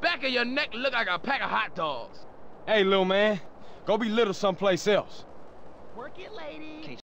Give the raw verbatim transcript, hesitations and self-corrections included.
back of your neck look like a pack of hot dogs. Hey, little man, go be little someplace else. Work it, lady.